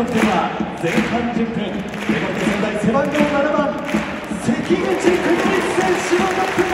得点は前半10分、レモン仙台背番号7番関口邦光選手の得点。